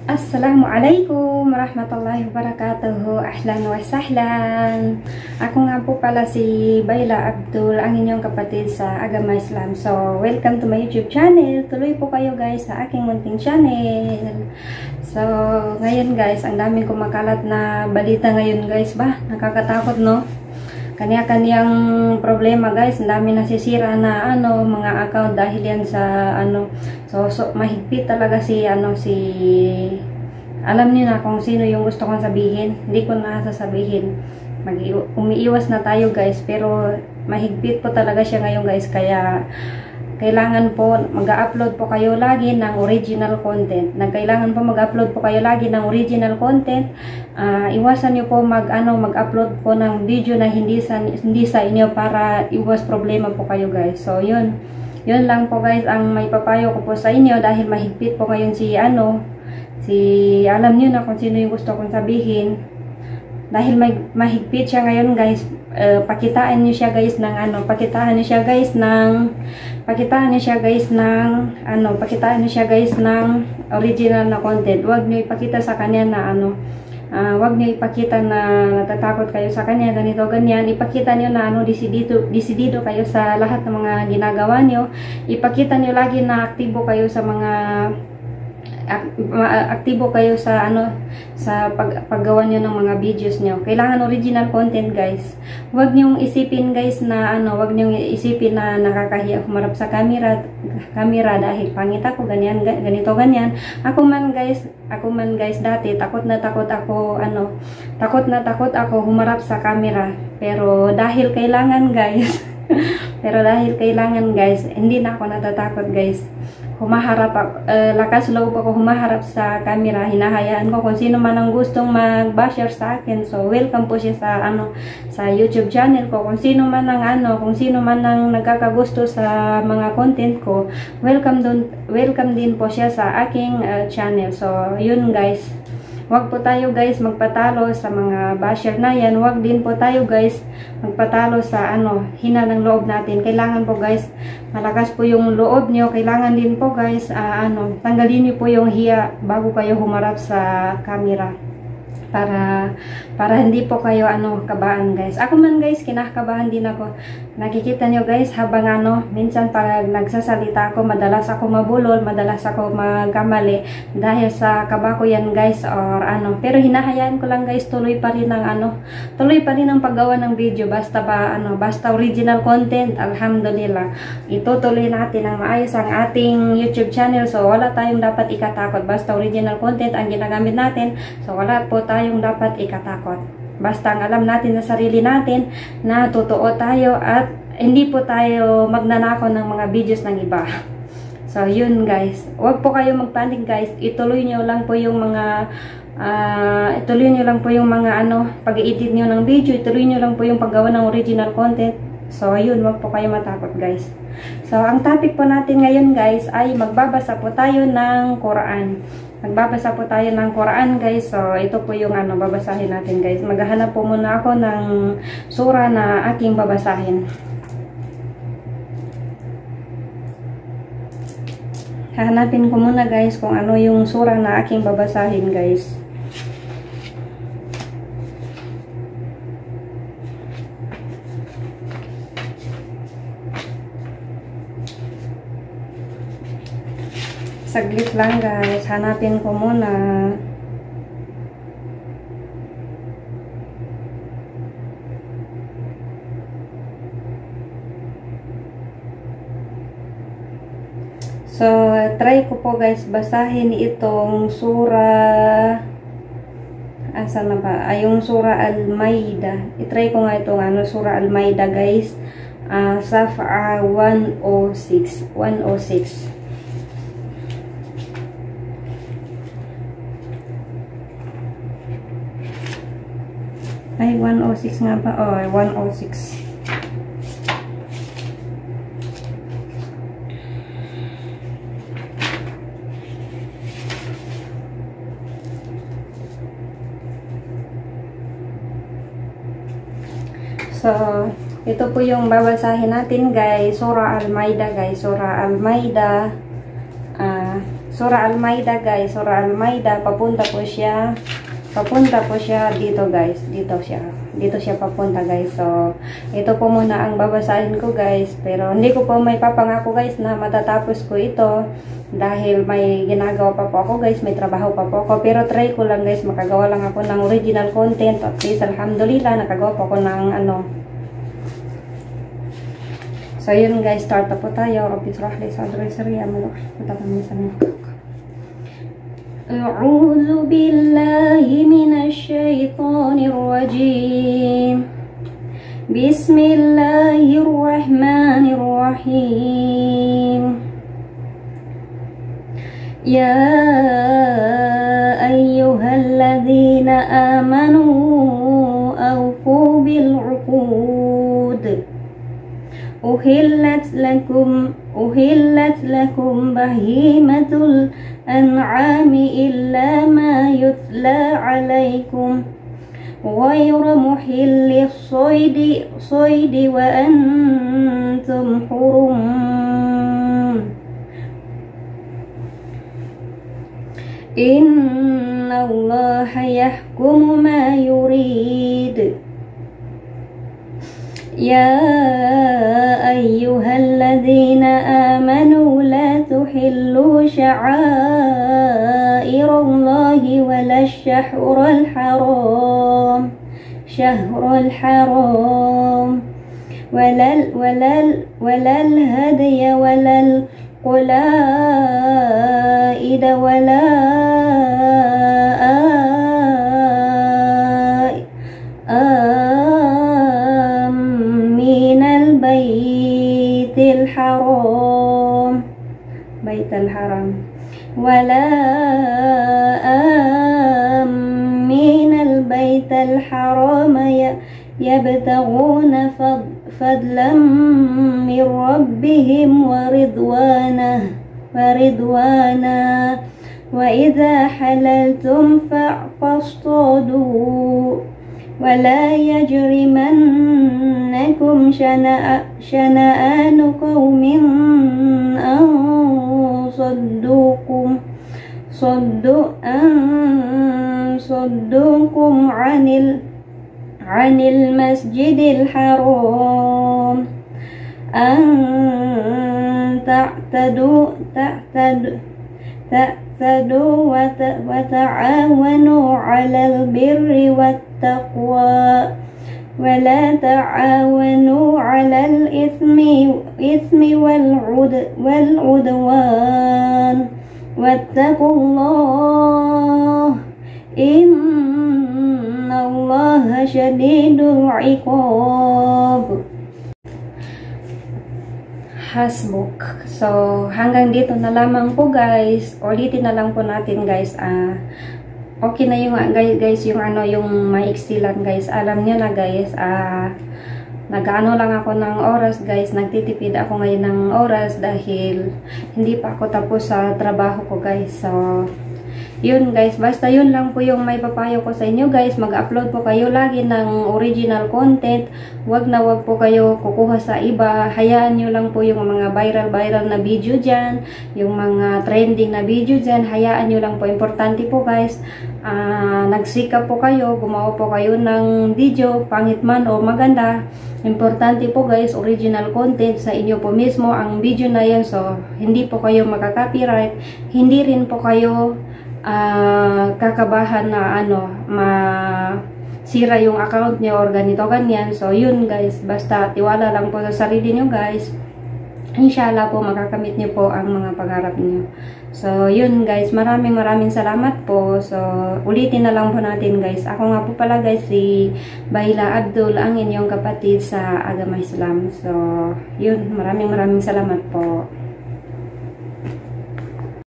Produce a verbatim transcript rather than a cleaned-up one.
Assalamualaikum warahmatullahi wabarakatuh. Ahlan wa sahlan. Ako nga po pala si Bayla Abdul, ang inyong kapatid sa Agama Islam. So, welcome to my YouTube channel. Tuloy po kayo guys sa aking munting channel. So, ngayon guys, ang daming kumakalat na balita ngayon guys ba? Nakakatakot no? Kanya-kanyang problema guys, ang dami nasisira na ano mga account dahil yan sa ano. So, so mahigpit talaga si ano si alam niyo na kung sino yung gusto kong sabihin. Hindi ko na sasabihin. Mag umiiwas na tayo guys, pero mahigpit po talaga siya ngayon guys, kaya kailangan po mag-upload po kayo lagi ng original content. Nagkailangan po mag-upload po kayo lagi ng original content. Uh, iwasan niyo po mag ano mag-upload po ng video na hindi sa hindi sa inyo para iwas problema po kayo guys. So, yun. Yun lang po guys ang may papayo ko po sa inyo dahil mahigpit po ngayon si ano si alam niyo na kung sino yung gusto kong sabihin. Dahil may mahigpit siya ngayon guys, uh, pakitaan niyo siya guys ng ano, pakitaan niyo siya guys ng pakitaan niyo siya guys ng ano, pakitaan niyo siya guys ng original na content. Huwag niyo ipakita sa kanya na ano, uh, huwag niyo ipakita na natatakot kayo sa kanya, ganito ganyan. Ipakita niyo na ano, disidido, disidido kayo sa lahat ng mga ginagawa niyo. Ipakita niyo lagi na aktibo kayo sa mga aktibo kayo sa ano sa pag, paggawa niyo ng mga videos niyo. Kailangan original content guys. Huwag niyo isipin guys na ano, huwag niyo isipin na nakakahiya humarap sa camera camera dahil pangit ako ganyan ganito ganyan. Ako man guys, ako man guys dati takot na takot ako ano, takot na takot ako humarap sa camera. Pero dahil kailangan guys pero dahil kailangan guys, hindi na ako natatakot guys. Humaharap ako, uh, lakas loob ako humaharap sa camera. Hinahayaan ko kung sino man ang gustong mag-basher sa akin. So, welcome po siya sa ano sa YouTube channel ko. Kung sino man ang ano, kung sino man ang nagkakagusto sa mga content ko, welcome dun, welcome din po siya sa aking uh, channel. So, yun guys. Huwag po tayo guys magpatalo sa mga basher na yan. Huwag din po tayo guys magpatalo sa ano, hina ng loob natin. Kailangan po guys, malakas po yung loob nyo. Kailangan din po guys, uh, ano, tanggalin nyo po yung hiya bago kayo humarap sa camera. Para para hindi po kayo ano kabaan guys. Ako man guys, kinakabahan din ako. Nakikita nyo guys habang ano, minsan pag nagsasalita ako, madalas ako mabulol, madalas ako magkamali dahil sa kaba ko yan guys or ano. Pero hinahayaan ko lang guys, tuloy pa rin ang ano, tuloy pa rin ang paggawa ng video basta ba ano, basta original content. Alhamdulillah. Itutuloy natin ang maayos ang ating YouTube channel. So wala tayong dapat ikatakot. Basta original content ang ginagamit natin. So wala po tayo yung dapat ikatakot. Basta ang alam natin sa sarili natin na totoo tayo at hindi po tayo magnanakaw ng mga videos ng iba. So, yun guys. Huwag po kayo magpanik guys. Ituloy nyo lang po yung mga uh, ituloy nyo lang po yung mga ano, pag-i-edit nyo ng video. Ituloy nyo lang po yung paggawa ng original content. So, yun. Huwag po kayo matakot guys. So, ang topic po natin ngayon guys ay magbabasa po tayo ng Quran. Magbabasa po tayo ng Quran guys. So, ito po yung ano, babasahin natin guys. Maghahanap po muna ako ng sura na aking babasahin. Hahanapin ko muna guys kung ano yung sura na aking babasahin guys. Saglit lang guys, hanapin ko muna. So, try ko po guys basahin itong sura. Asa na ba? Ay, yung sura Al-Maida. I-try ko nga itong ano, sura Al-Maida guys. Uh, Safa one oh six. one oh six. Ay, one oh six nga ba? Oh, one oh six. So, ito po yung babasahin natin guys. Surah Al-Maida guys. Surah Al-Maida. Uh, Surah Al-Maida guys. Surah Al-Maida, papunta po siya. Papunta po siya dito guys. Dito siya. Dito siya papunta guys. So, ito po muna ang babasahin ko guys. Pero hindi ko po may papangako guys na matatapos ko ito. Dahil may ginagawa pa po ako guys. May trabaho pa po ako. Pero try ko lang guys. Makagawa lang ako ng original content. At least alhamdulillah. Nakagawa po ako ng ano. So, yun guys. Start na po tayo. Rabbi israh li sadri sirri amal uqdatan min lisani yafqahu. أعوذ بالله من الشيطان الرجيم بسم الله الرحمن الرحيم يا أيها الذين آمنوا أوفوا بالعقود أحلت لكم أحلت لكم بهيمة الأنعام إلا ما يتلى عليكم غير محل الصيد صيد وأنتم حرم إن الله يحكم ما يريد يا أيها الذين آمنوا لا تحلوا شعائر الله ولا الشهر الحرام شهر الحرام ولا ولا ولا الهدي ولا القلائد ولا الحرام بيت الحرام ولا آمين البيت الحرام يبتغون فضلا من ربهم ورضوانه ورضوانا وإذا حللتم فاصطادوا ولا يجرمنكم شنآن قوم أن صدوكم صدوا أن صدوكم عن ال عن المسجد الحرام أن تعتدوا تعتدوا تعتدوا وتعاونوا على البر والتقوى ولا تعاونوا على الإثم إثم والعدوان واتقوا الله إن الله شديد العقاب. Hasbuk. So, hanggang dito na lamang po guys. Ulitin na lang po natin guys. Ah, okay na yung guys, guys yung ano yung maiksilan guys. Alam niyo na guys. Ah, nag-ano lang ako ng oras guys. Nagtitipid ako ngayon ng oras dahil hindi pa ako tapos sa trabaho ko guys. So, yun guys, basta yun lang po yung may papayo ko sa inyo guys. Mag-upload po kayo lagi ng original content. Wag na wag po kayo kukuha sa iba. Hayaan nyo lang po yung mga viral-viral na video dyan. Yung mga trending na video dyan. Hayaan nyo lang po. Importante po guys. Uh, nagsikap po kayo. Gumawa po kayo ng video. Pangit man o maganda. Importante po guys, original content sa inyo po mismo ang video na yan. So, hindi po kayo magka-copyright. Hindi rin po kayo Uh, kakabahan na ano masira yung account niyo or ganito ganyan. So yun guys, basta tiwala lang po sa sarili niyo guys. Inshallah po makakamit niyo po ang mga pangarap niyo. So yun guys, maraming maraming salamat po. So ulitin na lang po natin guys. Ako nga po pala guys si Bahila Abdul, ang inyong kapatid sa Agama Islam. So yun, maraming maraming salamat po.